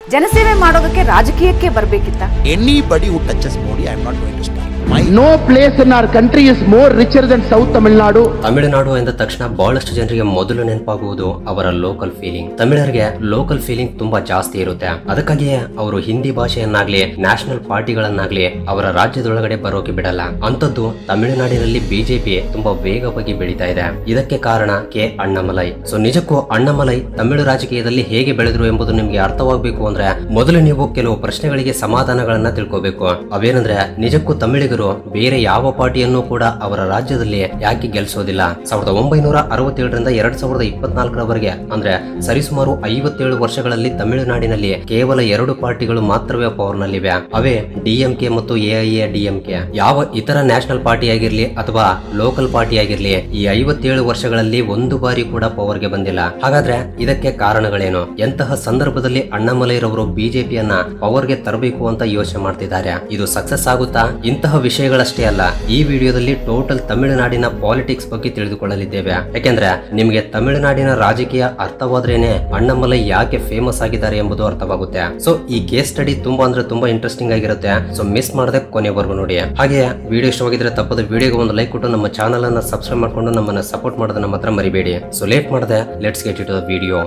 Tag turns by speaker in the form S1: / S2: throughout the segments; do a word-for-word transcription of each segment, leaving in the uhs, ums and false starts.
S1: ಜನಸೇವೆ ಮಾಡೋದಕ್ಕೆ ರಾಜಕೀಯಕ್ಕೆ ಬರಬೇಕಿತ್ತ?
S2: Anybody who touches Modi, I am not going to stop. My
S3: no place in our country is more richer than South Tamil Nadu.
S4: Tamil Nadu ಎಂದ ತಕ್ಷಣ ಬಹಳಷ್ಟು ಜನರಿಗೆ ಮೊದಲು ನೆನಪಾಗುವುದು ಅವರ ಲೋಕಲ್ ಫೀಲಿಂಗ್. ತಮಿಳರಿಗೆ ಲೋಕಲ್ ಫೀಲಿಂಗ್ ತುಂಬಾ ಜಾಸ್ತಿ ಇರುತ್ತೆ. ಅದಕ್ಕಾಗಿಯೇ ಅವರು ಹಿಂದಿ ಭಾಷೆಯನ್ನಾಗ್ಲಿ ನ್ಯಾಷನಲ್ ಪಾರ್ಟಿಗಳನ್ನಾಗ್ಲಿ ಅವರ ರಾಜ್ಯದೊಳಗಡೆ ಬರೋಕೆ ಬಿಡಲ್ಲ. ಅಂತದ್ದು ತಮಿಳುನಾಡಿನಲ್ಲಿ ಬಿಜೆಪಿ ತುಂಬಾ ವೇಗವಾಗಿ ಬೆಳೀತಾ ಇದೆ. ಇದಕ್ಕೆ ಕಾರಣ ಕೆ ಅಣ್ಣಾಮಲೈ. ಸೊ ನಿಜಕ್ಕೂ ಅಣ್ಣಾಮಲೈ ತಮಿಳು ರಾಜಕೀಯದಲ್ಲಿ ಹೇಗೆ ಬೆಳೆದ್ರು ಎಂಬುದು ನಿಮ್ಗೆ ಅರ್ಥವಾಗಬೇಕು ಅಂದ್ರೆ ಮೊದಲು ನೀವು ಕೆಲವು ಪ್ರಶ್ನೆಗಳಿಗೆ ಸಮಾಧಾನಗಳನ್ನ ತಿಳ್ಕೋಬೇಕು. ಅವೇನಂದ್ರೆ ನಿಜಕ್ಕೂ ತಮಿಳಿಗರು ಬೇರೆ ಯಾವ ಪಾರ್ಟಿಯನ್ನು ಕೂಡ ಅವರ ರಾಜ್ಯದಲ್ಲಿ ಯಾಕೆ ಗೆಲ್ಲಿಸೋದಿಲ್ಲ? ಸಾವಿರದ ಒಂಬೈನೂರ ಅರವತ್ತೇಳರಿಂದ ಎರಡ್ ಸಾವಿರದ ಇಪ್ಪತ್ನಾಲ್ಕರವರೆಗೆ ಅಂದ್ರೆ ಸರಿಸುಮಾರು ಐವತ್ತೇಳು ವರ್ಷಗಳಲ್ಲಿ ತಮಿಳುನಾಡಿನಲ್ಲಿ ಕೇವಲ ಎರಡು ಪಾರ್ಟಿಗಳು ಮಾತ್ರವೇ ಪವರ್ ನಲ್ಲಿವೆ. ಅವೇ ಡಿಎಂಕೆ ಮತ್ತು ಎಐಎಡಿಎಂಕೆ. ಯಾವ ಇತರ ನ್ಯಾಷನಲ್ ಪಾರ್ಟಿ ಆಗಿರ್ಲಿ ಅಥವಾ ಲೋಕಲ್ ಪಾರ್ಟಿ ಆಗಿರ್ಲಿ ಈ ಐವತ್ತೇಳು ವರ್ಷಗಳಲ್ಲಿ ಒಂದು ಬಾರಿ ಕೂಡ ಪವರ್ ಗೆ ಬಂದಿಲ್ಲ. ಹಾಗಾದ್ರೆ ಇದಕ್ಕೆ ಕಾರಣಗಳೇನು? ಎಂತಹ ಸಂದರ್ಭದಲ್ಲಿ ಅಣ್ಣಾಮಲೈರವರು ಬಿಜೆಪಿಯನ್ನ ಪವರ್ ಗೆ ತರಬೇಕು ಅಂತ ಯೋಚನೆ ಮಾಡ್ತಿದ್ದಾರೆ? ಇದು ಸಕ್ಸಸ್ ಆಗುತ್ತಾ? ಇಂತಹ ವಿಷಯಗಳಷ್ಟೇ ಅಲ್ಲ, ಈ ವಿಡಿಯೋದಲ್ಲಿ ಟೋಟಲ್ ತಮಿಳುನಾಡಿನ ಪಾಲಿಟಿಕ್ಸ್ ಬಗ್ಗೆ ತಿಳಿದುಕೊಳ್ಳಲಿದ್ದೇವೆ. ಯಾಕೆಂದ್ರೆ ನಿಮಗೆ ತಮಿಳುನಾಡಿನ ರಾಜಕೀಯ ಅರ್ಥವಾದ್ರೇನೆ ಅಣ್ಣಾಮಲೈ ಯಾಕೆ ಫೇಮಸ್ ಆಗಿದ್ದಾರೆ ಎಂಬುದು ಅರ್ಥವಾಗುತ್ತೆ. ಸೊ ಈ ಕೇಸ್ ಸ್ಟಡಿ ತುಂಬಾ ಅಂದ್ರೆ ತುಂಬಾ ಇಂಟ್ರೆಸ್ಟಿಂಗ್ ಆಗಿರುತ್ತೆ. ಸೊ ಮಿಸ್ ಮಾಡದೆ ಕೊನೆವರೆಗೂ ನೋಡಿ. ಹಾಗೆ ವಿಡಿಯೋ ಇಷ್ಟವಾಗಿದ್ರೆ ತಪ್ಪದ ವಿಡಿಯೋಗೆ ಒಂದು ಲೈಕ್ ಕೊಟ್ಟು ನಮ್ಮ ಚಾನಲ್ ಅನ್ನ ಸಬ್ಸ್ಕ್ರೈಬ್ ಮಾಡ್ಕೊಂಡು ನಮ್ಮನ್ನ ಸಪೋರ್ಟ್ ಮಾಡೋದನ್ನ ಮಾತ್ರ ಮರಿಬೇಡಿ. ಸೊ ಲೇಟ್ ಮಾಡದೆ let's get it to the video.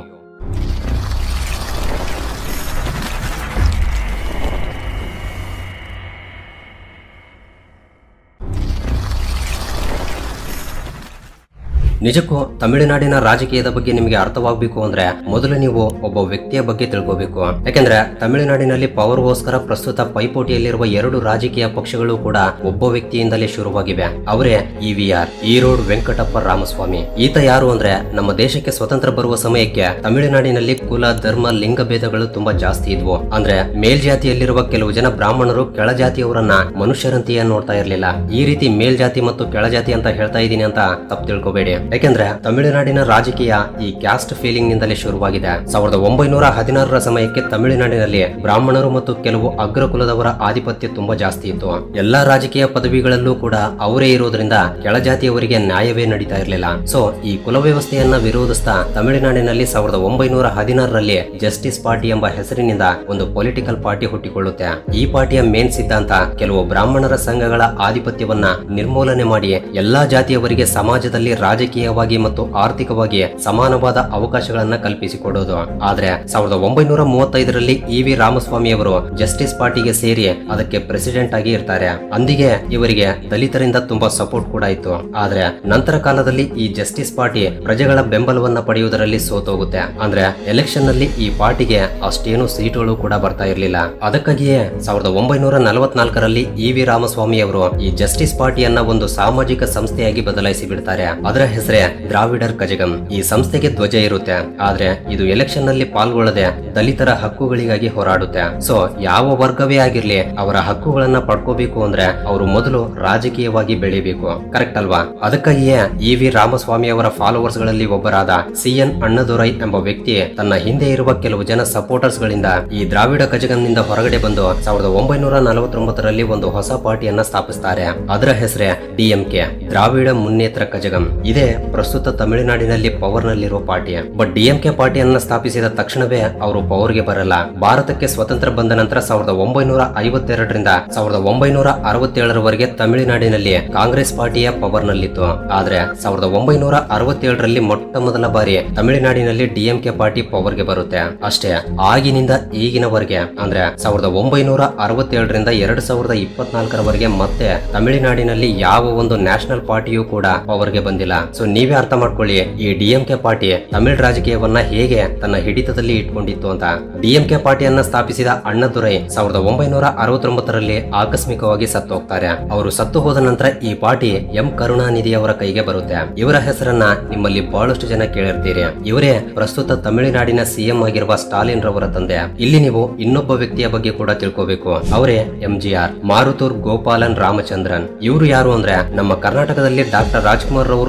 S4: ನಿಜಕ್ಕೂ ತಮಿಳುನಾಡಿನ ರಾಜಕೀಯದ ಬಗ್ಗೆ ನಿಮಗೆ ಅರ್ಥವಾಗಬೇಕು ಅಂದ್ರೆ ಮೊದಲು ನೀವು ಒಬ್ಬ ವ್ಯಕ್ತಿಯ ಬಗ್ಗೆ ತಿಳ್ಕೋಬೇಕು. ಯಾಕಂದ್ರೆ ತಮಿಳುನಾಡಿನಲ್ಲಿ ಪವರ್ಗೋಸ್ಕರ ಪ್ರಸ್ತುತ ಪೈಪೋಟಿಯಲ್ಲಿರುವ ಎರಡು ರಾಜಕೀಯ ಪಕ್ಷಗಳು ಕೂಡ ಒಬ್ಬ ವ್ಯಕ್ತಿಯಿಂದಲೇ ಶುರುವಾಗಿವೆ. ಅವರೇ E V R Erode Venkatappa Ramaswamy. ಈತ ಯಾರು ಅಂದ್ರೆ ನಮ್ಮ ದೇಶಕ್ಕೆ ಸ್ವತಂತ್ರ ಬರುವ ಸಮಯಕ್ಕೆ ತಮಿಳುನಾಡಿನಲ್ಲಿ ಕುಲ ಧರ್ಮ ಲಿಂಗ ಭೇದಗಳು ತುಂಬಾ ಜಾಸ್ತಿ ಇದ್ವು. ಅಂದ್ರೆ ಮೇಲ್ಜಾತಿಯಲ್ಲಿರುವ ಕೆಲವು ಜನ ಬ್ರಾಹ್ಮಣರು ಕೆಳಜಾತಿಯವರನ್ನ ಮನುಷ್ಯರಂತೆಯೇ ನೋಡ್ತಾ ಇರ್ಲಿಲ್ಲ. ಈ ರೀತಿ ಮೇಲ್ಜಾತಿ ಮತ್ತು ಕೆಳಜಾತಿ ಅಂತ ಹೇಳ್ತಾ ಇದ್ದೀನಿ ಅಂತ ತಪ್ಪು ತಿಳ್ಕೋಬೇಡಿ. ಯಾಕೆಂದ್ರೆ ತಮಿಳುನಾಡಿನ ರಾಜಕೀಯ ಈ ಕ್ಯಾಸ್ಟ್ ಫೀಲಿಂಗ್ ನಿಂದಲೇ ಶುರುವಾಗಿದೆ. ಸಾವಿರದ ಒಂಬೈನೂರ ಹದಿನಾರರ ಸಮಯಕ್ಕೆ ತಮಿಳುನಾಡಿನಲ್ಲಿ ಬ್ರಾಹ್ಮಣರು ಮತ್ತು ಕೆಲವು ಅಗ್ರಕುಲದವರ ಆಧಿಪತ್ಯ ತುಂಬಾ ಜಾಸ್ತಿ ಇತ್ತು. ಎಲ್ಲಾ ರಾಜಕೀಯ ಪದವಿಗಳಲ್ಲೂ ಕೂಡ ಅವರೇ ಇರೋದ್ರಿಂದ ಕೆಳಜಾತಿಯವರಿಗೆ ನ್ಯಾಯವೇ ನಡೀತಾ ಇರಲಿಲ್ಲ. ಸೊ ಈ ಕುಲ ವ್ಯವಸ್ಥೆಯನ್ನ ವಿರೋಧಿಸ್ತಾ ತಮಿಳುನಾಡಿನಲ್ಲಿ ಸಾವಿರದ ಒಂಬೈನೂರ ಹದಿನಾರರಲ್ಲಿ ಜಸ್ಟಿಸ್ ಪಾರ್ಟಿ ಎಂಬ ಹೆಸರಿನಿಂದ ಒಂದು ಪೊಲಿಟಿಕಲ್ ಪಾರ್ಟಿ ಹುಟ್ಟಿಕೊಳ್ಳುತ್ತೆ. ಈ ಪಾರ್ಟಿಯ ಮೇನ್ ಸಿದ್ಧಾಂತ ಕೆಲವು ಬ್ರಾಹ್ಮಣರ ಸಂಘಗಳ ಆಧಿಪತ್ಯವನ್ನ ನಿರ್ಮೂಲನೆ ಮಾಡಿ ಎಲ್ಲಾ ಜಾತಿಯವರಿಗೆ ಸಮಾಜದಲ್ಲಿ ರಾಜಕೀಯ ಮತ್ತು ಆರ್ಥಿಕವಾಗಿ ಸಮಾನವಾದ ಅವಕಾಶಗಳನ್ನ ಕಲ್ಪಿಸಿಕೊಡೋದು. ಆದ್ರೆ ಸಾವಿರದ ಒಂಬೈನೂರ ಮೂವತ್ತೈದರಲ್ಲಿ ಇ ವಿ ರಾಮಸ್ವಾಮಿ ಅವರು ಜಸ್ಟಿಸ್ ಪಾರ್ಟಿಗೆ ಸೇರಿ ಅದಕ್ಕೆ ಪ್ರೆಸಿಡೆಂಟ್ ಆಗಿ ಇರ್ತಾರೆ. ಅಂದಿಗೆ ಇವರಿಗೆ ದಲಿತರಿಂದ ತುಂಬಾ ಸಪೋರ್ಟ್ ಕೂಡ ಇತ್ತು. ಆದ್ರೆ ನಂತರ ಕಾಲದಲ್ಲಿ ಈ ಜಸ್ಟಿಸ್ ಪಾರ್ಟಿ ಪ್ರಜೆಗಳ ಬೆಂಬಲವನ್ನ ಪಡೆಯುವುದರಲ್ಲಿ ಸೋತೋಗುತ್ತೆ. ಅಂದ್ರೆ ಎಲೆಕ್ಷನ್ ನಲ್ಲಿ ಈ ಪಾರ್ಟಿಗೆ ಅಷ್ಟೇನು ಸೀಟುಗಳು ಕೂಡ ಬರ್ತಾ ಇರಲಿಲ್ಲ. ಅದಕ್ಕಾಗಿಯೇ ಸಾವಿರದ ಒಂಬೈನೂರ ನಲವತ್ನಾಲ್ಕರಲ್ಲಿ ಇ ವಿ ರಾಮಸ್ವಾಮಿ ಅವರು ಈ ಜಸ್ಟಿಸ್ ಪಾರ್ಟಿಯನ್ನ ಒಂದು ಸಾಮಾಜಿಕ ಸಂಸ್ಥೆಯಾಗಿ ಬದಲಾಯಿಸಿ ಬಿಡ್ತಾರೆ. ಅದರ ಹೆಸರೇ ದ್ರಾವಿಡರ್ ಕಜಗಂ. ಈ ಸಂಸ್ಥೆಗೆ ಧ್ವಜ ಇರುತ್ತೆ, ಆದ್ರೆ ಇದು ಎಲೆಕ್ಷನ್ ನಲ್ಲಿ ಪಾಲ್ಗೊಳ್ಳದೆ ದಲಿತರ ಹಕ್ಕುಗಳಿಗಾಗಿ ಹೋರಾಡುತ್ತೆ. ಸೊ ಯಾವ ವರ್ಗವೇ ಆಗಿರ್ಲಿ ಅವರ ಹಕ್ಕುಗಳನ್ನ ಪಡ್ಕೋಬೇಕು ಅಂದ್ರೆ ಅವರು ಮೊದಲು ರಾಜಕೀಯವಾಗಿ ಬೆಳಿಬೇಕು. ಕರೆಕ್ಟ್ ಅಲ್ವಾ? ಅದಕ್ಕಾಗಿಯೇ ಇ ವಿ ರಾಮಸ್ವಾಮಿ ಅವರ ಫಾಲೋವರ್ಸ್ ಗಳಲ್ಲಿ ಒಬ್ಬರಾದ ಸಿ ಎನ್ ಅಣ್ಣದೊರೈ ಎಂಬ ವ್ಯಕ್ತಿ ತನ್ನ ಹಿಂದೆ ಇರುವ ಕೆಲವು ಜನ ಸಪೋರ್ಟರ್ಸ್ ಗಳಿಂದ ಈ ದ್ರಾವಿಡ ಕಜಗಂನಿಂದ ಹೊರಗಡೆ ಬಂದು ಸಾವಿರದ ಒಂಬೈನೂರ ನಲವತ್ತೊಂಬತ್ತರಲ್ಲಿ ಒಂದು ಹೊಸ ಪಾರ್ಟಿಯನ್ನ ಸ್ಥಾಪಿಸ್ತಾರೆ. ಅದರ ಹೆಸರೇ ಡಿಎಂಕೆ, ದ್ರಾವಿಡ ಮುನ್ನೇತ್ರ ಕಜಗಂ. ಇದೇ ಪ್ರಸ್ತುತ ತಮಿಳುನಾಡಿನಲ್ಲಿ ಪವರ್ ನಲ್ಲಿರುವ ಪಾರ್ಟಿ. ಬಟ್ ಡಿಎಂಕೆ ಪಾರ್ಟಿಯನ್ನ ಸ್ಥಾಪಿಸಿದ ತಕ್ಷಣವೇ ಅವರು ಪವರ್ ಗೆ ಬರಲ್ಲ. ಭಾರತಕ್ಕೆ ಸ್ವತಂತ್ರ ಬಂದ ನಂತರ ಸಾವಿರದ ಒಂಬೈನೂರ ಐವತ್ತೆರಡರಿಂದ ಸಾವಿರದ ಒಂಬೈನೂರ ಅರವತ್ತೇಳರವರೆಗೆ ತಮಿಳುನಾಡಿನಲ್ಲಿ ಕಾಂಗ್ರೆಸ್ ಪಾರ್ಟಿಯ ಪವರ್ ನಲ್ಲಿತ್ತು. ಆದ್ರೆ ಸಾವಿರದ ಒಂಬೈನೂರ ಅರವತ್ತೇಳರಲ್ಲಿ ಮೊಟ್ಟ ಮೊದಲ ಬಾರಿ ತಮಿಳುನಾಡಿನಲ್ಲಿ ಡಿಎಂಕೆ ಪಾರ್ಟಿ ಪವರ್ ಗೆ ಬರುತ್ತೆ. ಅಷ್ಟೇ, ಆಗಿನಿಂದ ಈಗಿನವರೆಗೆ ಅಂದ್ರೆ ಸಾವಿರದ ಒಂಬೈನೂರ ಅರವತ್ತೇಳರಿಂದ ಎರಡ್ ಸಾವಿರದ ಇಪ್ಪತ್ನಾಲ್ಕರವರೆಗೆ ಮತ್ತೆ ತಮಿಳುನಾಡಿನಲ್ಲಿ ಯಾವ ಒಂದು ನ್ಯಾಷನಲ್ ಪಾರ್ಟಿಯೂ ಕೂಡ ಪವರ್ ಗೆ ಬಂದಿಲ್ಲ. ಸೊ ನೀವೇ ಅರ್ಥ ಮಾಡ್ಕೊಳ್ಳಿ ಈ ಡಿಎಂಕೆ ಪಾರ್ಟಿ ತಮಿಳ್ ರಾಜಕೀಯವನ್ನ ಹೇಗೆ ತನ್ನ ಹಿಡಿತದಲ್ಲಿ ಇಟ್ಕೊಂಡಿತ್ತು ಅಂತ. ಡಿಎಂಕೆ ಪಾರ್ಟಿಯನ್ನ ಸ್ಥಾಪಿಸಿದ ಅಣ್ಣದುರೈ ಸಾವಿರದ ಒಂಬೈನೂರ ಅರವತ್ತೊಂಬತ್ತರಲ್ಲಿ ಆಕಸ್ಮಿಕವಾಗಿ ಸತ್ತು ಹೋಗ್ತಾರೆ. ಅವರು ಸತ್ತು ಹೋದ ನಂತರ ಈ ಪಾರ್ಟಿ ಎಂ ಕರುಣಾನಿಧಿ ಅವರ ಕೈಗೆ ಬರುತ್ತೆ. ಇವರ ಹೆಸರನ್ನ ನಿಮ್ಮಲ್ಲಿ ಬಹಳಷ್ಟು ಜನ ಕೇಳಿರ್ತೀರಿ. ಇವರೇ ಪ್ರಸ್ತುತ ತಮಿಳುನಾಡಿನ ಸಿಎಂ ಆಗಿರುವ ಸ್ಟಾಲಿನ್ ರವರ ತಂದೆ. ಇಲ್ಲಿ ನೀವು ಇನ್ನೊಬ್ಬ ವ್ಯಕ್ತಿಯ ಬಗ್ಗೆ ಕೂಡ ತಿಳ್ಕೋಬೇಕು. ಅವರೇ M G R Maruthur Gopalan Ramachandran. ಇವರು ಯಾರು ಅಂದ್ರೆ ನಮ್ಮ ಕರ್ನಾಟಕದಲ್ಲಿ ಡಾಕ್ಟರ್ ರಾಜ್ಕುಮಾರ್ ರವರು ಎಷ್ಟು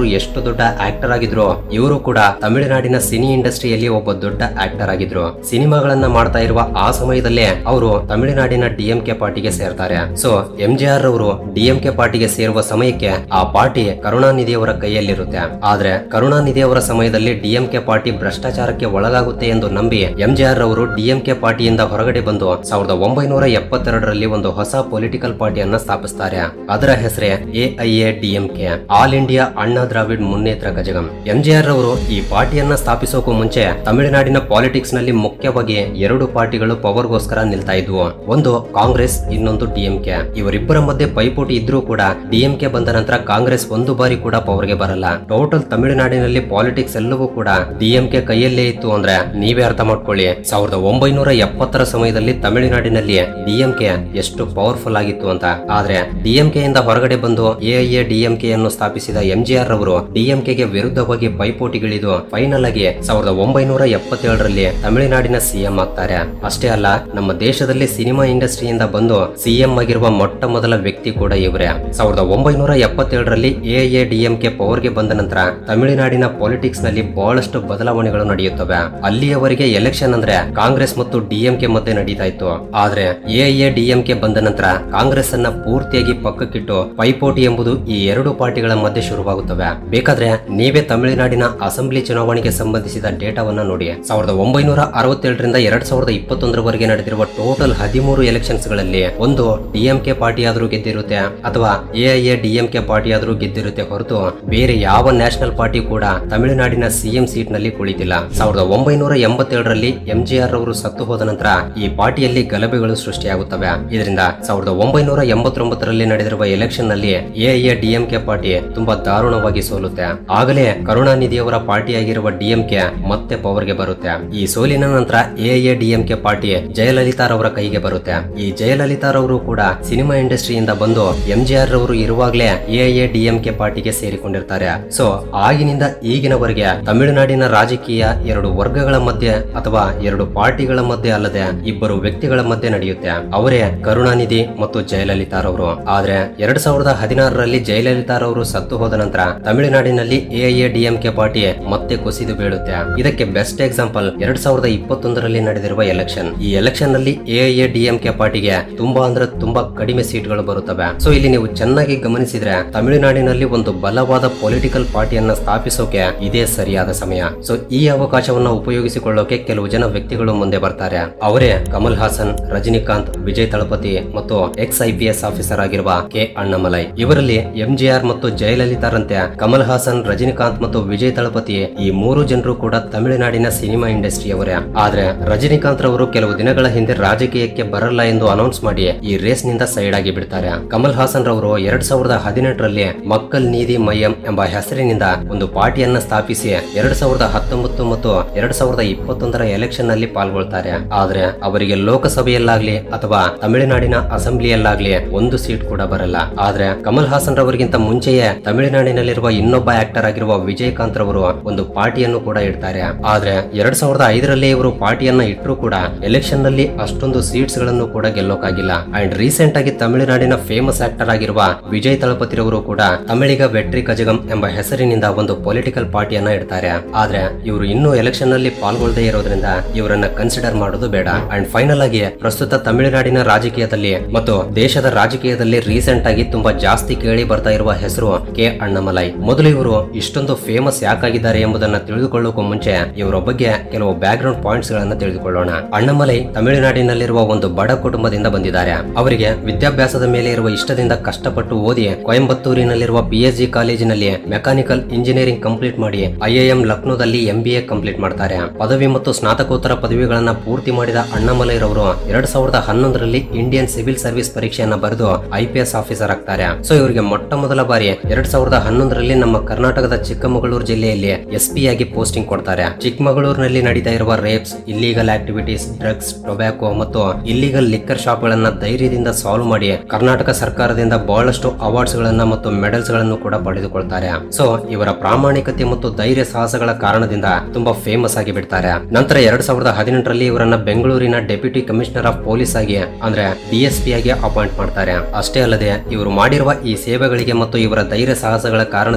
S4: ದೊಡ್ಡ ಆಕ್ಟರ್ ಆಗಿದ್ರು, ಇವರು ಕೂಡ ತಮಿಳುನಾಡಿನ ಸಿನಿ ಇಂಡಸ್ಟ್ರಿಯಲ್ಲಿ ಒಬ್ಬ ದೊಡ್ಡ ಆಕ್ಟರ್ ಆಗಿದ್ರು. ಸಿನಿಮಾಗಳನ್ನ ಮಾಡ್ತಾ ಇರುವ ಆ ಸಮಯದಲ್ಲೇ ಅವರು ತಮಿಳುನಾಡಿನ ಡಿಎಂಕೆ ಪಾರ್ಟಿಗೆ ಸೇರ್ತಾರೆ. ಸೊ ಎಂ ಜಿ ಆರ್ ಅವರು ಡಿಎಂಕೆ ಪಾರ್ಟಿಗೆ ಸೇರುವ ಸಮಯಕ್ಕೆ ಆ ಪಾರ್ಟಿ ಕರುಣಾನಿಧಿ ಅವರ ಕೈಯಲ್ಲಿರುತ್ತೆ. ಆದ್ರೆ ಕರುಣಾನಿಧಿ ಅವರ ಸಮಯದಲ್ಲಿ ಡಿಎಂಕೆ ಪಾರ್ಟಿ ಭ್ರಷ್ಟಾಚಾರಕ್ಕೆ ಒಳಗಾಗುತ್ತೆ ಎಂದು ನಂಬಿ ಎಂ ಜಿ ಆರ್ ಅವರು ಡಿಎಂಕೆ ಪಾರ್ಟಿಯಿಂದ ಹೊರಗಡೆ ಬಂದು ಸಾವಿರದ ಒಂಬೈನೂರ ಎಪ್ಪತ್ತೆರಡರಲ್ಲಿ ಒಂದು ಹೊಸ ಪೊಲಿಟಿಕಲ್ ಪಾರ್ಟಿಯನ್ನ ಸ್ಥಾಪಿಸ್ತಾರೆ. ಅದರ ಹೆಸರೇ A I A DMK, all India Anna Dravida Munnetra Kazhagam. M G R ಅವರು ಈ ಪಾರ್ಟಿಯನ್ನ ಸ್ಥಾಪಿಸೋಕು ಮುಂಚೆ ತಮಿಳುನಾಡಿನ ಪಾಲಿಟಿಕ್ಸ್ ನಲ್ಲಿ ಮುಖ್ಯವಾಗಿ ಎರಡು ಪಾರ್ಟಿಗಳು ಪವರ್ಗೋಸ್ಕರ ನಿಲ್ತಾ ಇದ್ವು. ಒಂದು ಕಾಂಗ್ರೆಸ್, ಇನ್ನೊಂದು ಡಿಎಂಕೆ. ಇವರಿಬ್ಬರ ಮಧ್ಯೆ ಪೈಪೋಟಿ ಇದ್ರೂ ಕೂಡ ಡಿಎಂಕೆ ಬಂದ ನಂತರ ಕಾಂಗ್ರೆಸ್ ಒಂದು ಬಾರಿ ಕೂಡ ಪವರ್ಗೆ ಬರಲ್ಲ. ಟೋಟಲ್ ತಮಿಳುನಾಡಿನಲ್ಲಿ ಪಾಲಿಟಿಕ್ಸ್ ಎಲ್ಲವೂ ಕೂಡ ಡಿಎಂಕೆ ಕೈಯಲ್ಲೇ ಇತ್ತು ಅಂದ್ರೆ ನೀವೇ ಅರ್ಥ ಮಾಡ್ಕೊಳ್ಳಿ ಸಾವಿರದ ಒಂಬೈನೂರ ಎಪ್ಪತ್ತರ ಸಮಯದಲ್ಲಿ ತಮಿಳುನಾಡಿನಲ್ಲಿ ಡಿಎಂಕೆ ಎಷ್ಟು ಪವರ್ಫುಲ್ ಆಗಿತ್ತು ಅಂತ. ಆದ್ರೆ ಡಿಎಂಕೆ ಇಂದ ಹೊರಗಡೆ ಬಂದು ಎ ಐ ಎ ಡಿಎಂಕೆ ಅನ್ನು ಸ್ಥಾಪಿಸಿದ ಎಂ ಜಿ ಆರ್ ಅವರು ಡಿಎಂಕೆಗೆ ವಿರುದ್ಧವಾಗಿ ಪೈಪೋಟಿಗಿಳಿದು ಫೈನಲ್ ಆಗಿ ಸಾವಿರದ ಒಂಬೈನೂರ ಎಪ್ಪತ್ತೇಳರಲ್ಲಿ ತಮಿಳುನಾಡಿನ ಸಿಎಂ ಆಗ್ತಾರೆ. ಅಷ್ಟೇ ಅಲ್ಲ, ನಮ್ಮ ದೇಶದಲ್ಲಿ ಸಿನಿಮಾ ಇಂಡಸ್ಟ್ರಿಯಿಂದ ಬಂದು ಸಿಎಂ ಆಗಿರುವ ಮೊಟ್ಟ ಮೊದಲ ವ್ಯಕ್ತಿ ಕೂಡ ಇವರೇ. ಸಾವಿರದ ಒಂಬೈನೂರ ಎಪ್ಪತ್ತೇಳರಲ್ಲಿ ಎ ಐ ಎ ಡಿಎಂಕೆ ಪವರ್ಗೆ ಬಂದ ನಂತರ ತಮಿಳುನಾಡಿನ ಪಾಲಿಟಿಕ್ಸ್ ನಲ್ಲಿ ಬಹಳಷ್ಟು ಬದಲಾವಣೆಗಳು ನಡೆಯುತ್ತವೆ. ಅಲ್ಲಿಯವರೆಗೆ ಎಲೆಕ್ಷನ್ ಅಂದ್ರೆ ಕಾಂಗ್ರೆಸ್ ಮತ್ತು ಡಿಎಂಕೆ ಮಧ್ಯೆ ನಡೀತಾ ಇತ್ತು. ಆದ್ರೆ ಎ ಐ ಎ ಡಿಎಂಕೆ ಬಂದ ನಂತರ ಕಾಂಗ್ರೆಸ್ ಅನ್ನ ಪೂರ್ತಿಯಾಗಿ ಪಕ್ಕಕ್ಕಿಟ್ಟು ಪೈಪೋಟಿ ಎಂಬುದು ಈ ಎರಡು ಪಾರ್ಟಿಗಳ ಮಧ್ಯೆ ಶುರುವಾಗುತ್ತವೆ. ಬೇಕಾದ್ರೆ ನೀವೇ ತಮಿಳುನಾಡಿನ ಅಸೆಂಬ್ಲಿ ಚುನಾವಣೆಗೆ ಸಂಬಂಧಿಸಿದ ಡೇಟಾವನ್ನ ನೋಡಿ. ಸಾವಿರದ ಒಂಬೈನೂರ ಅರವತ್ತೇಳರಿಂದ ಎರಡ್ ಸಾವಿರದ ಇಪ್ಪತ್ತೊಂದರವರೆಗೆ ನಡೆದಿರುವ ಟೋಟಲ್ ಹದಿಮೂರು ಎಲೆಕ್ಷನ್ಸ್ ಗಳಲ್ಲಿ ಒಂದು ಡಿಎಂಕೆ ಪಾರ್ಟಿ ಆದ್ರೂ ಗೆದ್ದಿರುತ್ತೆ ಅಥವಾ A I A DMK party ಆದ್ರೂ ಗೆದ್ದಿರುತ್ತೆ ಹೊರತು ಬೇರೆ ಯಾವ ನ್ಯಾಷನಲ್ ಪಾರ್ಟಿ ಕೂಡ ತಮಿಳುನಾಡಿನ ಸಿಎಂ ಸೀಟ್ ನಲ್ಲಿ ಕುಳಿತಿಲ್ಲ. ಸಾವಿರದ ಒಂಬೈನೂರ ಎಂಬತ್ತೇಳರಲ್ಲಿ ಎಂ ಜಿ ಆರ್ ಅವರು ಸತ್ತು ಹೋದ ನಂತರ ಈ ಪಾರ್ಟಿಯಲ್ಲಿ ಗಲಭೆಗಳು ಸೃಷ್ಟಿಯಾಗುತ್ತವೆ. ಇದರಿಂದ ಸಾವಿರದ ಒಂಬೈನೂರ ಎಂಬತ್ತೊಂಬತ್ತರಲ್ಲಿ ನಡೆದಿರುವ ಎಲೆಕ್ಷನ್ ನಲ್ಲಿ A I A DMK party ತುಂಬಾ ದಾರುಣವಾಗಿ ಸೋಲುತ್ತೆ. ಆಗಲೇ ಕರುಣಾನಿಧಿ ಅವರ ಪಾರ್ಟಿ ಆಗಿರುವ ಡಿಎಂಕೆ ಮತ್ತೆ ಪವರ್ಗೆ ಬರುತ್ತೆ. ಈ ಸೋಲಿನ ನಂತರ A I A DMK party ಜಯಲಲಿತಾರವರ ಕೈಗೆ ಬರುತ್ತೆ. ಈ ಜಯಲಲಿತಾರವರು ಕೂಡ ಸಿನಿಮಾ ಇಂಡಸ್ಟ್ರಿಯಿಂದ ಬಂದು ಎಂ ಜಿ ಆರ್ ಅವರು ಇರುವಾಗಲೇ ಎ ಐ ಎ ಡಿಎಂಕೆ ಪಾರ್ಟಿಗೆ ಸೇರಿಕೊಂಡಿರ್ತಾರೆ. ಸೊ ಆಗಿನಿಂದ ಈಗಿನವರೆಗೆ ತಮಿಳುನಾಡಿನ ರಾಜಕೀಯ ಎರಡು ವರ್ಗಗಳ ಮಧ್ಯೆ ಅಥವಾ ಎರಡು ಪಾರ್ಟಿಗಳ ಮಧ್ಯೆ ಅಲ್ಲದೆ ಇಬ್ಬರು ವ್ಯಕ್ತಿಗಳ ಮಧ್ಯೆ ನಡೆಯುತ್ತೆ. ಅವರೇ ಕರುಣಾನಿಧಿ ಮತ್ತು ಜಯಲಲಿತಾರವರು. ಆದ್ರೆ ಎರಡ್ ಸಾವಿರದ ಹದಿನಾರರಲ್ಲಿ ಜಯಲಲಿತಾರವರು ಸತ್ತು ಹೋದ ನಂತರ ತಮಿಳುನಾಡಿನಲ್ಲಿ A I A DMK party ಮತ್ತೆ ಕುಸಿದು ಬೀಳುತ್ತೆ. ಇದಕ್ಕೆ ಬೆಸ್ಟ್ ಎಕ್ಸಾಂಪಲ್ ಎರಡ್ ಸಾವಿರದ ಇಪ್ಪತ್ತೊಂದರಲ್ಲಿ ನಡೆದಿರುವ ಎಲೆಕ್ಷನ್. ಈ ಎಲೆಕ್ಷನ್ ನಲ್ಲಿ ಎ ಐ ಎ ಡಿಎಂಕೆ ಪಾರ್ಟಿಗೆ ತುಂಬಾ ಅಂದ್ರೆ ತುಂಬಾ ಕಡಿಮೆ ಸೀಟ್ಗಳು ಬರುತ್ತವೆ. ಸೊ ಇಲ್ಲಿ ನೀವು ಚೆನ್ನಾಗಿ ಗಮನಿಸಿದ್ರೆ ತಮಿಳುನಾಡಿನಲ್ಲಿ ಒಂದು ಬಲವಾದ ಪೊಲಿಟಿಕಲ್ ಪಾರ್ಟಿಯನ್ನ ಸ್ಥಾಪಿಸೋಕೆ ಇದೇ ಸರಿಯಾದ ಸಮಯ. ಸೊ ಈ ಅವಕಾಶವನ್ನ ಉಪಯೋಗಿಸಿಕೊಳ್ಳೋಕೆ ಕೆಲವು ಜನ ವ್ಯಕ್ತಿಗಳು ಮುಂದೆ ಬರ್ತಾರೆ. ಅವರೇ ಕಮಲ್ ಹಾಸನ್, ರಜನಿಕಾಂತ್, ವಿಜಯ್ ತಳಪತಿ ಮತ್ತು ex I P S officer ಆಗಿರುವ ಕೆ ಅಣ್ಣಾಮಲೈ. ಇವರಲ್ಲಿ ಎಂ ಜಿ ಆರ್ ಮತ್ತು ಜಯಲಲಿತಾರಂತೆ ಕಮಲ್ ಹಾಸನ್, ರಜನಿಕಾಂತ್ ಮತ್ತು ವಿಜಯ್ ತಳಪತಿ ಈ ಮೂರು ಜನರು ಕೂಡ ತಮಿಳುನಾಡಿನ ಸಿನಿಮಾ ಇಂಡಸ್ಟ್ರಿಯವರೇ. ಆದ್ರೆ ರಜನಿಕಾಂತ್ ರವರು ಕೆಲವು ದಿನಗಳ ಹಿಂದೆ ರಾಜಕೀಯಕ್ಕೆ ಬರಲ್ಲ ಎಂದು ಅನೌನ್ಸ್ ಮಾಡಿ ಈ ರೇಸ್ ನಿಂದ ಸೈಡ್ ಆಗಿ ಬಿಡ್ತಾರೆ. ಕಮಲ್ ಹಾಸನ್ ರವರು ಎರಡ್ ಸಾವಿರದ ಹದಿನೆಂಟರಲ್ಲಿ ಮಕ್ಕಲ್ ನೀದಿ ಮಯ್ಯಂ ಎಂಬ ಹೆಸರಿನಿಂದ ಒಂದು ಪಾರ್ಟಿಯನ್ನ ಸ್ಥಾಪಿಸಿ ಎರಡ್ ಸಾವಿರದ ಹತ್ತೊಂಬತ್ತು ಮತ್ತು ಎರಡ್ ಸಾವಿರದ ಇಪ್ಪತ್ತೊಂದರ ಎಲೆಕ್ಷನ್ ನಲ್ಲಿ ಪಾಲ್ಗೊಳ್ತಾರೆ. ಆದ್ರೆ ಅವರಿಗೆ ಲೋಕಸಭೆಯಲ್ಲಾಗ್ಲಿ ಅಥವಾ ತಮಿಳುನಾಡಿನ ಅಸೆಂಬ್ಲಿಯಲ್ಲಾಗ್ಲಿ ಒಂದು ಸೀಟ್ ಕೂಡ ಬರಲ್ಲ. ಆದ್ರೆ ಕಮಲ್ ಹಾಸನ್ ರವರಿಗಿಂತ ಮುಂಚೆಯೇ ತಮಿಳುನಾಡಿನಲ್ಲಿರುವ ಇನ್ನೊಬ್ಬ ಆಕ್ಟರ್ ಆಗಿರುವ ವಿಜಯಕಾಂತ್ ರವರು ಒಂದು ಪಾರ್ಟಿಯನ್ನು ಕೂಡ ಇಡ್ತಾರೆ. ಆದ್ರೆ ಎರಡ್ ಸಾವಿರದ ಐದರಲ್ಲಿ ಇವರು ಪಾರ್ಟಿಯನ್ನ ಇಟ್ಟರು ಕೂಡ ಎಲೆಕ್ಷನ್ ನಲ್ಲಿ ಅಷ್ಟೊಂದು ಸೀಟ್ಸ್ ಗಳನ್ನು ಕೂಡ ಗೆಲ್ಲೋಕಾಗಿಲ್ಲ. ಅಂಡ್ ರೀಸೆಂಟ್ ಆಗಿ ತಮಿಳುನಾಡಿನ ಫೇಮಸ್ ಆಕ್ಟರ್ ಆಗಿರುವ ವಿಜಯ್ ತಳಪತಿ ರವರು ಕೂಡ ತಮಿಳಿಗ ವೆಟ್ರಿ ಕಜಗಂ ಎಂಬ ಹೆಸರಿನಿಂದ ಒಂದು ಪೊಲಿಟಿಕಲ್ ಪಾರ್ಟಿಯನ್ನ ಇಡ್ತಾರೆ. ಆದ್ರೆ ಇವರು ಇನ್ನೂ ಎಲೆಕ್ಷನ್ ನಲ್ಲಿ ಪಾಲ್ಗೊಳ್ಳದೇ ಇರೋದ್ರಿಂದ ಇವರನ್ನ ಕನ್ಸಿಡರ್ ಮಾಡೋದು ಬೇಡ. ಅಂಡ್ ಫೈನಲ್ ಆಗಿ ಪ್ರಸ್ತುತ ತಮಿಳುನಾಡಿನ ರಾಜಕೀಯದಲ್ಲಿ ಮತ್ತು ದೇಶದ ರಾಜಕೀಯದಲ್ಲಿ ರೀಸೆಂಟ್ ಆಗಿ ತುಂಬಾ ಜಾಸ್ತಿ ಕೇಳಿ ಬರ್ತಾ ಇರುವ ಹೆಸರು ಕೆ ಅಣ್ಣಾಮಲೈ. ಮೊದಲು ಇವರು ಇಷ್ಟೊಂದು ಫೇಮಸ್ ಯಾಕಾಗಿದ್ದಾರೆ ಎಂಬುದನ್ನ ತಿಳಿದುಕೊಳ್ಳೋಕು ಮುಂಚೆ ಇವರ ಬಗ್ಗೆ ಕೆಲವು ಬ್ಯಾಕ್ ಗ್ರೌಂಡ್ ಪಾಯಿಂಟ್ಸ್ ಗಳನ್ನ ತಿಳಿದುಕೊಳ್ಳೋಣ. ಅಣ್ಣಾಮಲೈ ತಮಿಳುನಾಡಿನಲ್ಲಿರುವ ಒಂದು ಬಡ ಕುಟುಂಬದಿಂದ ಬಂದಿದ್ದಾರೆ. ಅವರಿಗೆ ವಿದ್ಯಾಭ್ಯಾಸದ ಮೇಲೆ ಇರುವ ಇಷ್ಟದಿಂದ ಕಷ್ಟಪಟ್ಟು ಓದಿ ಕೊಯಂಬತ್ತೂರಿನಲ್ಲಿರುವ ಪಿ ಎಚ್ ಡಿ ಕಾಲೇಜಿನಲ್ಲಿ ಮೆಕ್ಯಾನಿಕಲ್ ಇಂಜಿನಿಯರಿಂಗ್ ಕಂಪ್ಲೀಟ್ ಮಾಡಿ ಐ ಐ ಎಂ ಲಕ್ನೋದಲ್ಲಿ ಎಂ ಬಿ ಎ ಕಂಪ್ಲೀಟ್ ಮಾಡ್ತಾರೆ. ಪದವಿ ಮತ್ತು ಸ್ನಾತಕೋತ್ತರ ಪದವಿಗಳನ್ನ ಪೂರ್ತಿ ಮಾಡಿದ ಅಣ್ಣಾಮಲೈ ರವರು ಎರಡ್ ಸಾವಿರದ ಹನ್ನೊಂದರಲ್ಲಿ ಇಂಡಿಯನ್ ಸಿವಿಲ್ ಸರ್ವಿಸ್ ಪರೀಕ್ಷೆಯನ್ನ ಬರೆದು ಐ ಪಿ ಎಸ್ ಆಫೀಸರ್ ಆಗ್ತಾರೆ. ಸೊ ಇವರಿಗೆ ಮೊಟ್ಟ ಮೊದಲ ಬಾರಿ ಎರಡ್ ಸಾವಿರದ ಹನ್ನೊಂದರಲ್ಲಿ ನಮ್ಮ ಕರ್ನಾಟಕದ ಚಿಕ್ಕಮಗಳೂರು ಜಿಲ್ಲೆಯಲ್ಲಿ ಎಸ್ ಪಿ ಆಗಿ ಪೋಸ್ಟಿಂಗ್ ಕೊಡ್ತಾರೆ. ಚಿಕ್ಕಮಗಳೂರಿನಲ್ಲಿ ನಡೀತಾ ಇರುವ rapes, illegal activities, drugs, tobacco ಮತ್ತು ಇಲ್ಲಿಗಲ್ ಲಿಕ್ಕರ್ ಶಾಪ್ ಗಳನ್ನ ಧೈರ್ಯದಿಂದ ಸಾಲ್ವ್ ಮಾಡಿ ಕರ್ನಾಟಕ ಸರ್ಕಾರದಿಂದ ಬಹಳಷ್ಟು ಅವಾರ್ಡ್ಸ್ ಗಳನ್ನ ಮತ್ತು ಮೆಡಲ್ಸ್ ಗಳನ್ನು ಕೂಡ ಪಡೆದುಕೊಳ್ತಾರೆ. ಸೊ ಇವರ ಪ್ರಾಮಾಣಿಕತೆ ಮತ್ತು ಧೈರ್ಯ ಸಾಹಸಗಳ ಕಾರಣದಿಂದ ತುಂಬಾ ಫೇಮಸ್ ಆಗಿ ಬಿಡ್ತಾರೆ. ನಂತರ ಎರಡ್ ಸಾವಿರದ ಹದಿನೆಂಟರಲ್ಲಿ ಇವರನ್ನ ಬೆಂಗಳೂರಿನ ಡೆಪ್ಯೂಟಿ ಕಮಿಷನರ್ ಆಫ್ ಪೊಲೀಸ್ ಆಗಿ ಅಂದ್ರೆ ಡಿ ಎಸ್ ಪಿ ಆಗಿ ಅಪಾಯಿಂಟ್ ಮಾಡ್ತಾರೆ. ಅಷ್ಟೇ ಅಲ್ಲದೆ ಇವರು ಮಾಡಿರುವ ಈ ಸೇವೆಗಳಿಗೆ ಮತ್ತು ಇವರ ಧೈರ್ಯ ಸಾಹಸಗಳ ಕಾರಣದಿಂದ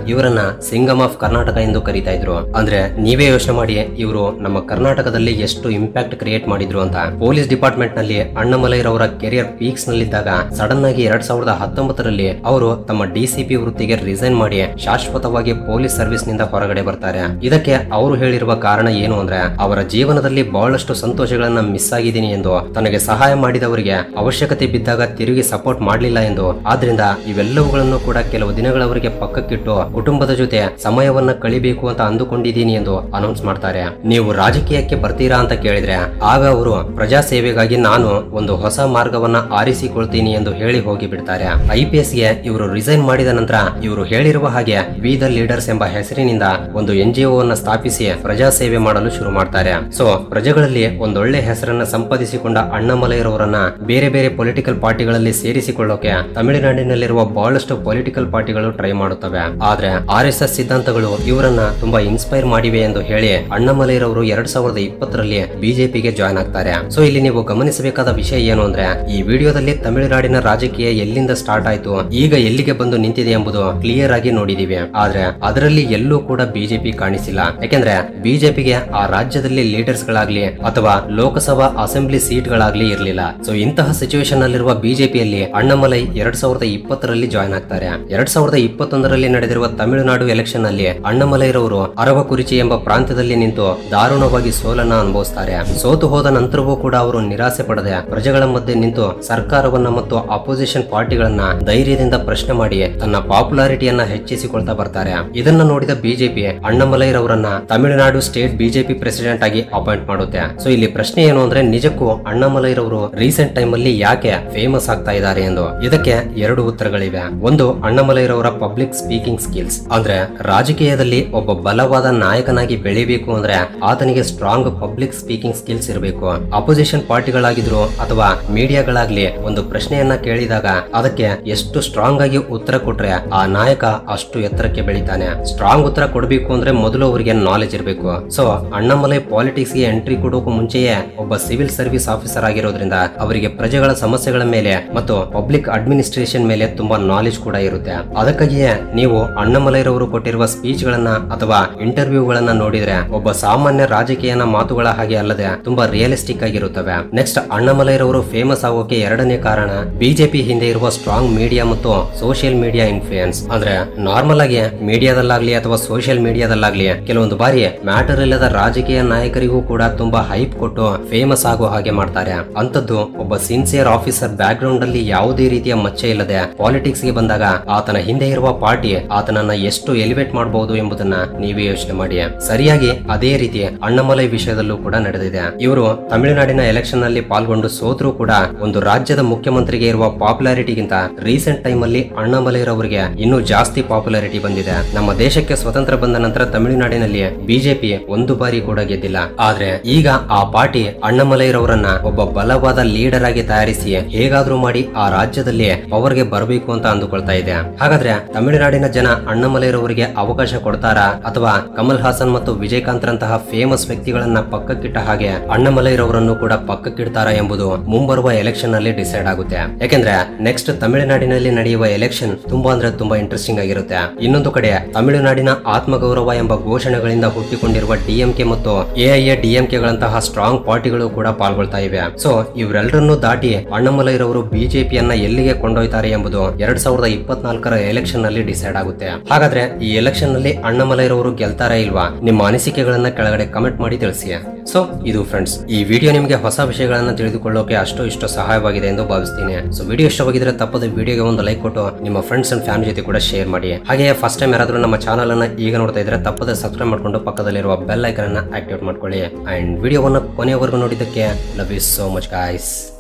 S4: ಇವರನ್ನ ಸಿಂಗಮ್ ಆಫ್ ಕರ್ನಾಟಕ ಎಂದು ಕರೀತಾ ಇದ್ರು. ಅಂದ್ರೆ ನೀವೇ ಯೋಚನೆ ಮಾಡಿ ಇವರು ನಮ್ಮ ಕರ್ನಾಟಕದಲ್ಲಿ ಎಷ್ಟು ಇಂಪ್ಯಾಕ್ಟ್ ಕ್ರಿಯೇಟ್ ಮಾಡಿದ್ರು ಅಂತ. ಪೊಲೀಸ್ ಡಿಪಾರ್ಟ್ಮೆಂಟ್ ನಲ್ಲಿ ಅಣ್ಣಾಮಲೈರವರ ಕೆರಿಯರ್ ಪೀಕ್ಸ್ ನಲ್ಲಿದ್ದಾಗ ಸಡನ್ ಆಗಿ ಎರಡ್ ಸಾವಿರದ ಹತ್ತೊಂಬತ್ತರಲ್ಲಿ ಅವರು ತಮ್ಮ ಡಿಸಿಪಿ ವೃತ್ತಿಗೆ ರಿಸೈನ್ ಮಾಡಿ ಶಾಶ್ವತವಾಗಿ ಪೊಲೀಸ್ ಸರ್ವಿಸ್ ನಿಂದ ಹೊರಗಡೆ ಬರ್ತಾರೆ. ಇದಕ್ಕೆ ಅವರು ಹೇಳಿರುವ ಕಾರಣ ಏನು ಅಂದ್ರೆ ಅವರ ಜೀವನದಲ್ಲಿ ಬಹಳಷ್ಟು ಸಂತೋಷಗಳನ್ನ ಮಿಸ್ ಆಗಿದ್ದೀನಿ ಎಂದು, ತನಗೆ ಸಹಾಯ ಮಾಡಿದವರಿಗೆ ಅವಶ್ಯಕತೆ ಬಿದ್ದಾಗ ತಿರುಗಿ ಸಪೋರ್ಟ್ ಮಾಡಲಿಲ್ಲ ಎಂದು. ಆದ್ರಿಂದ ಇವೆಲ್ಲವುಗಳನ್ನು ಕೂಡ ಕೆಲವು ದಿನಗಳವರೆಗೆ ಪಕ್ಕಕ್ಕಿಟ್ಟು ಕುಟುಂಬದ ಜೊತೆ ಸಮಯವನ್ನ ಕಳಿಬೇಕು ಅಂತ ಅಂದುಕೊಂಡಿದ್ದೀನಿ ಎಂದು ಅನೌನ್ಸ್ ಮಾಡ್ತಾರೆ. ನೀವು ರಾಜಕೀಯಕ್ಕೆ ಬರ್ತೀರಾ ಅಂತ ಕೇಳಿದ್ರೆ ಆಗ ಅವರು ಪ್ರಜಾ ಸೇವೆಗಾಗಿ ನಾನು ಒಂದು ಹೊಸ ಮಾರ್ಗವನ್ನ ಆರಿಸಿಕೊಳ್ತೀನಿ ಎಂದು ಹೇಳಿ ಹೋಗಿ ಬಿಡ್ತಾರೆ. ಐ ಪಿ ಎಸ್ ಗೆ ಇವರು ರಿಸೈನ್ ಮಾಡಿದ ನಂತರ ಇವರು ಹೇಳಿರುವ ಹಾಗೆ ವಿ ದ ಲೀಡರ್ಸ್ ಎಂಬ ಹೆಸರಿನಿಂದ ಒಂದು ಎನ್ ಜಿ ಒ ಸ್ಥಾಪಿಸಿ ಪ್ರಜಾ ಸೇವೆ ಮಾಡಲು ಶುರು ಮಾಡ್ತಾರೆ. ಸೊ ಪ್ರಜೆಗಳಲ್ಲಿ ಒಂದೊಳ್ಳೆ ಹೆಸರನ್ನ ಸಂಪಾದಿಸಿಕೊಂಡ ಅಣ್ಣಾಮಲೈರವರನ್ನ ಬೇರೆ ಬೇರೆ ಪೊಲಿಟಿಕಲ್ ಪಾರ್ಟಿಗಳಲ್ಲಿ ಸೇರಿಸಿಕೊಳ್ಳೋಕೆ ತಮಿಳುನಾಡಿನಲ್ಲಿರುವ ಬಹಳಷ್ಟು ಪೊಲಿಟಿಕಲ್ ಪಾರ್ಟಿಗಳು ಟ್ರೈ ಮಾಡುತ್ತವೆ. ಆದ್ರೆ ಆರ್ ಎಸ್ ಎಸ್ ಸಿದ್ಧಾಂತಗಳು ಇವರನ್ನ ತುಂಬಾ ಇನ್ಸ್ಪೈರ್ ಮಾಡಿವೆ ಎಂದು ಹೇಳಿ ಅಣ್ಣಾಮಲೈರವರು ಎರಡ್ ಸಾವಿರದ ಇಪ್ಪತ್ತರಲ್ಲಿ ಬಿಜೆಪಿಗೆ ಜಾಯ್ನ್ ಆಗ್ತಾರೆ. ಸೊ ಇಲ್ಲಿ ನೀವು ಗಮನಿಸಬೇಕಾದ ವಿಷಯ ಏನು ಅಂದ್ರೆ ಈ ವಿಡಿಯೋದಲ್ಲಿ ತಮಿಳುನಾಡಿನ ರಾಜಕೀಯ ಎಲ್ಲಿಂದ ಸ್ಟಾರ್ಟ್ ಆಯ್ತು, ಈಗ ಎಲ್ಲಿಗೆ ಬಂದು ನಿಂತಿದೆ ಎಂಬುದು ಕ್ಲಿಯರ್ ಆಗಿ ನೋಡಿದೀವಿ. ಆದ್ರೆ ಅದರಲ್ಲಿ ಎಲ್ಲೂ ಕೂಡ ಬಿಜೆಪಿ ಕಾಣಿಸಿಲ್ಲ. ಯಾಕೆಂದ್ರೆ ಬಿಜೆಪಿಗೆ ಆ ರಾಜ್ಯದಲ್ಲಿ ಲೀಡರ್ಸ್ ಗಳಾಗ್ಲಿ ಅಥವಾ ಲೋಕಸಭಾ ಅಸೆಂಬ್ಲಿ ಸೀಟ್ ಗಳಾಗ್ಲಿ ಇರಲಿಲ್ಲ. ಸೊ ಇಂತಹ ಸಿಚುವೇಶನ್ ನಲ್ಲಿರುವ ಬಿಜೆಪಿಯಲ್ಲಿ ಅಣ್ಣಾಮಲೈ ಎರಡ್ ಸಾವಿರದ ಇಪ್ಪತ್ತರಲ್ಲಿ ಜಾಯ್ನ್ ಆಗ್ತಾರೆ. ಎರಡ್ ಸಾವಿರದ ಇಪ್ಪತ್ತೊಂದರಲ್ಲಿ ನಡೆದಿರುವ ತಮಿಳುನಾಡು ಎಲೆಕ್ಷನ್ ನಲ್ಲಿ ಅಣ್ಣಾಮಲೈರವರು ಅರವಕುರಿಚಿ ಎಂಬ ಪ್ರಾಂತ್ಯದಲ್ಲಿ ನಿಂತು ದಾರುಣವಾಗಿ ಸೋಲನ್ನ ಅನುಭವಿಸ್ತಾರೆ. ಸೋತು ಹೋದ ನಂತರವೂ ಕೂಡ ಅವರು ನಿರಾಸೆ ಪಡದೆ ಪ್ರಜೆಗಳ ಮಧ್ಯೆ ನಿಂತು ಸರ್ಕಾರವನ್ನ ಮತ್ತು ಅಪೋಸಿಷನ್ ಪಾರ್ಟಿಗಳನ್ನ ಧೈರ್ಯದಿಂದ ಪ್ರಶ್ನೆ ಮಾಡಿ ತನ್ನ ಪಾಪ್ಯುಲಾರಿಟಿಯನ್ನ ಹೆಚ್ಚಿಸಿಕೊಳ್ತಾ ಬರ್ತಾರೆ. ಇದನ್ನ ನೋಡಿದ ಬಿಜೆಪಿ ಅಣ್ಣಾಮಲೈರವರನ್ನ ತಮಿಳುನಾಡು ಸ್ಟೇಟ್ ಬಿಜೆಪಿ ಪ್ರೆಸಿಡೆಂಟ್ ಆಗಿ ಅಪಾಯಿಂಟ್ ಮಾಡುತ್ತೆ. ಸೊ ಇಲ್ಲಿ ಪ್ರಶ್ನೆ ಏನು ಅಂದ್ರೆ ನಿಜಕ್ಕೂ ಅಣ್ಣಾಮಲೈರವರು ರೀಸೆಂಟ್ ಟೈಮ್ ಅಲ್ಲಿ ಯಾಕೆ ಫೇಮಸ್ ಆಗ್ತಾ ಇದ್ದಾರೆ ಎಂದು. ಇದಕ್ಕೆ ಎರಡು ಉತ್ತರಗಳಿವೆ. ಒಂದು, ಅಣ್ಣಾಮಲೈರವರ ಪಬ್ಲಿಕ್ ಸ್ಪೀಕಿಂಗ್ ಸ್ಕಿಲ್ಸ್. ಅಂದ್ರೆ ರಾಜಕೀಯದಲ್ಲಿ ಒಬ್ಬ ಬಲವಾದ ನಾಯಕನಾಗಿ ಬೆಳಿಬೇಕು ಅಂದ್ರೆ ಆತನಿಗೆ ಸ್ಟ್ರಾಂಗ್ ಪಬ್ಲಿಕ್ ಸ್ಪೀಕಿಂಗ್ ಸ್ಕಿಲ್ಸ್ ಇರಬೇಕು. ಅಪೋಸಿಷನ್ ಪಾರ್ಟಿಗಳಾಗಿದ್ರು ಅಥವಾ ಮೀಡಿಯಾಗಳಾಗ್ಲಿ ಒಂದು ಪ್ರಶ್ನೆಯನ್ನ ಕೇಳಿದಾಗ ಅದಕ್ಕೆ ಎಷ್ಟು ಸ್ಟ್ರಾಂಗ್ ಆಗಿ ಉತ್ತರ ಕೊಟ್ರೆ ಆ ನಾಯಕ ಅಷ್ಟು ಎತ್ತರಕ್ಕೆ ಬೆಳಿತಾನೆ. ಸ್ಟ್ರಾಂಗ್ ಉತ್ತರ ಕೊಡಬೇಕು ಅಂದ್ರೆ ಮೊದಲು ಅವರಿಗೆ ನಾಲೆಜ್ ಇರಬೇಕು. ಸೊ ಅಣ್ಣಾಮಲೈ ಪಾಲಿಟಿಕ್ಸ್ ಗೆ ಎಂಟ್ರಿ ಕೊಡೋಕು ಮುಂಚೆಯೇ ಒಬ್ಬ ಸಿವಿಲ್ ಸರ್ವಿಸ್ ಆಫೀಸರ್ ಆಗಿರೋದ್ರಿಂದ ಅವರಿಗೆ ಪ್ರಜೆಗಳ ಸಮಸ್ಯೆಗಳ ಮೇಲೆ ಮತ್ತು ಪಬ್ಲಿಕ್ ಅಡ್ಮಿನಿಸ್ಟ್ರೇಷನ್ ಮೇಲೆ ತುಂಬಾ ನಾಲೆಜ್ ಕೂಡ ಇರುತ್ತೆ. ಅದಕ್ಕಾಗಿಯೇ ನೀವು ಅಣ್ಣಾಮಲೈರವರು ಕೊಟ್ಟಿರುವ ಸ್ಪೀಚ್ ಗಳನ್ನ ಅಥವಾ ಇಂಟರ್ವ್ಯೂಗಳನ್ನ ನೋಡಿದ್ರೆ ಒಬ್ಬ ಸಾಮಾನ್ಯ ರಾಜಕೀಯನ ಮಾತುಗಳ ಹಾಗೆ ಅಲ್ಲದೆ ತುಂಬಾ ರಿಯಲಿಸ್ಟಿಕ್ ಆಗಿರುತ್ತವೆ. ನೆಕ್ಸ್ಟ್, ಅಣ್ಣಾಮಲೈರವರು ಫೇಮಸ್ ಆಗೋಕೆ ಎರಡನೇ ಕಾರಣ ಬಿಜೆಪಿ ಹಿಂದೆ ಇರುವ ಸ್ಟ್ರಾಂಗ್ ಮೀಡಿಯಾ ಮತ್ತು ಸೋಷಿಯಲ್ ಮೀಡಿಯಾ ಇನ್ಫ್ಲೂಯೆನ್ಸ್. ಅಂದ್ರೆ ನಾರ್ಮಲ್ ಆಗಿ ಮೀಡಿಯಾದಲ್ಲಾಗ್ಲಿ ಅಥವಾ ಸೋಷಿಯಲ್ ಮೀಡಿಯಾದಲ್ಲಾಗ್ಲಿ ಕೆಲವೊಂದು ಬಾರಿ ಮ್ಯಾಟರ್ ಇಲ್ಲದ ರಾಜಕೀಯ ನಾಯಕರಿಗೂ ಕೂಡ ತುಂಬಾ ಹೈಪ್ ಕೊಟ್ಟು ಫೇಮಸ್ ಆಗೋ ಹಾಗೆ ಮಾಡ್ತಾರೆ. ಅಂತದ್ದು ಒಬ್ಬ ಸಿನ್ಸಿಯರ್ ಆಫೀಸರ್ ಬ್ಯಾಕ್ ಗ್ರೌಂಡ್ ಅಲ್ಲಿ ಯಾವುದೇ ರೀತಿಯ ಮಚ್ಚೆ ಇಲ್ಲದೆ ಪಾಲಿಟಿಕ್ಸ್ ಗೆ ಬಂದಾಗ ಆತನ ಹಿಂದೆ ಇರುವ ಪಾರ್ಟಿ ಆತನನ್ನ ಎಷ್ಟು ಎಲಿವೇಟ್ ಮಾಡಬಹುದು ಎಂಬುದನ್ನ ನೀವೇ ಯೋಚನೆ ಮಾಡಿ. ಸರಿಯಾಗಿ ಅದೇ ರೀತಿ ಅಣ್ಣಾಮಲೈ ವಿಷಯದಲ್ಲೂ ಕೂಡ ನಡೆದಿದೆ. ಇವರು ತಮಿಳುನಾಡಿನ ಎಲೆಕ್ಷನ್ ನಲ್ಲಿ ಪಾಲ್ಗೊಂಡು ಸೋತ್ರು ಕೂಡ ಒಂದು ರಾಜ್ಯದ ಮುಖ್ಯಮಂತ್ರಿಗೆ ಇರುವ ಪಾಪ್ಯುಲಾರಿಟಿಗಿಂತ ರೀಸೆಂಟ್ ಟೈಮ್ ಅಲ್ಲಿ ಅಣ್ಣಾಮಲೈರವರಿಗೆ ಇನ್ನೂ ಜಾಸ್ತಿ ಪಾಪ್ಯುಲಾರಿಟಿ ಬಂದಿದೆ. ನಮ್ಮ ದೇಶಕ್ಕೆ ಸ್ವತಂತ್ರ ಬಂದ ನಂತರ ತಮಿಳುನಾಡಿನಲ್ಲಿ ಬಿಜೆಪಿ ಒಂದು ಬಾರಿ ಕೂಡ ಗೆದ್ದಿಲ್ಲ. ಆದ್ರೆ ಈಗ ಆ ಪಾರ್ಟಿ ಅಣ್ಣಾಮಲೈರವರನ್ನ ಒಬ್ಬ ಬಲವಾದ ಲೀಡರ್ ಆಗಿ ತಯಾರಿಸಿ ಹೇಗಾದ್ರೂ ಮಾಡಿ ಆ ರಾಜ್ಯದಲ್ಲಿ ಪವರ್ ಗೆ ಬರಬೇಕು ಅಂತ ಅಂದುಕೊಳ್ತಾ ಇದೆ. ಹಾಗಾದ್ರೆ ತಮಿಳುನಾಡಿನ ಜನ ಅಣ್ಣಾಮಲೈರವರಿಗೆ ಅವಕಾಶ ಕೊಡ್ತಾರಾ ಅಥವಾ ಕಮಲ್ ಹಾಸನ್ ಮತ್ತು ವಿಜಯಕಾಂತ್ ರಂತಹ ಫೇಮಸ್ ವ್ಯಕ್ತಿಗಳನ್ನ ಪಕ್ಕಕ್ಕಿಟ್ಟ ಹಾಗೆ ಅಣ್ಣಾಮಲೈರವರನ್ನು ಕೂಡ ಪಕ್ಕಕ್ಕಿಡ್ತಾರಾ ಎಂಬುದು ಮುಂಬರುವ ಎಲೆಕ್ಷನ್ ನಲ್ಲಿ ಡಿಸೈಡ್ ಆಗುತ್ತೆ. ಯಾಕೆಂದ್ರೆ ನೆಕ್ಸ್ಟ್ ತಮಿಳುನಾಡಿನಲ್ಲಿ ನಡೆಯುವ ಎಲೆಕ್ಷನ್ ತುಂಬಾ ಅಂದ್ರೆ ತುಂಬಾ ಇಂಟ್ರೆಸ್ಟಿಂಗ್ ಆಗಿರುತ್ತೆ. ಇನ್ನೊಂದು ಕಡೆ ತಮಿಳುನಾಡಿನ ಆತ್ಮಗೌರವ ಎಂಬ ಘೋಷಣೆಗಳಿಂದ ಹುಟ್ಟಿಕೊಂಡಿರುವ ಡಿಎಂಕೆ ಮತ್ತು ಎಐಎ ಡಿಎಂಕೆ ಗಳಂತಹ ಸ್ಟ್ರಾಂಗ್ ಪಾರ್ಟಿಗಳು ಕೂಡ ಪಾಲ್ಗೊಳ್ತಾ ಇವೆ. ಸೊ ಇವರೆಲ್ಲರನ್ನು ದಾಟಿ ಅಣ್ಣಾಮಲೈರವರು ಬಿಜೆಪಿಯನ್ನ ಎಲ್ಲಿಗೆ ಕೊಂಡೊಯ್ತಾರೆ ಎಂಬುದು ಎರಡ್ ಸಾವಿರದ ಇಪ್ಪತ್ನಾಲ್ಕರ ಎಲೆಕ್ಷನ್ ನಲ್ಲಿ ಡಿಸೈಡ್ ಆಗುತ್ತೆ. ಹಾಗಾದ್ರೆ ಈ ಎಲೆಕ್ಷನ್ ನಲ್ಲಿ ಅಣ್ಣಾಮಲೈರವರು ಗೆಲ್ತಾರಾ ಇಲ್ವಾ? ನಿಮ್ಮ ಅನಿಸಿಕೆಗಳನ್ನ ಕೆಳಗಡೆ ಕಮೆಂಟ್ ಮಾಡಿ ತಿಳಿಸಿ. ಸೊ ಇದು ಫ್ರೆಂಡ್ಸ್, ಈ ವಿಡಿಯೋ ನಿಮಗೆ ಹೊಸ ವಿಷಯಗಳನ್ನ ತಿಳಿದುಕೊಳ್ಳೋಕೆ ಅಷ್ಟು ಇಷ್ಟು ಸಹಾಯವಾಗಿದೆ ಎಂದು ಭಾವಿಸ್ತೀನಿ. ಸೊ ವಿಡಿಯೋ ಇಷ್ಟವಾಗಿದ್ರೆ ತಪ್ಪದೆ ವಿಡಿಯೋಗೆ ಒಂದು ಲೈಕ್ ಕೊಟ್ಟು ನಿಮ್ಮ ಫ್ರೆಂಡ್ಸ್ ಅಂಡ್ ಫ್ಯಾಮಿಲಿ ಜೊತೆ ಕೂಡ ಶೇರ್ ಮಾಡಿ. ಹಾಗೆ ಫಸ್ಟ್ ಟೈಮ್ ಯಾರಾದ್ರೂ ನಮ್ಮ ಚಾನಲ್ ಅನ್ನ ಈಗ ನೋಡ್ತಾ ಇದ್ರೆ ತಪ್ಪದೆ ಸಬ್ಸ್ಕ್ರೈಬ್ ಮಾಡ್ಕೊಂಡು ಪಕ್ಕದಲ್ಲಿರುವ ಬೆಲ್ ಐಕನ್ ಅನ್ನ ಆಕ್ಟಿವೇಟ್ ಮಾಡ್ಕೊಳ್ಳಿ. ಅಂಡ್ ವಿಡಿಯೋವನ್ನ ಕೊನೆಯವರೆಗೂ ನೋಡಿದ್ದಕ್ಕೆ love you so much guys.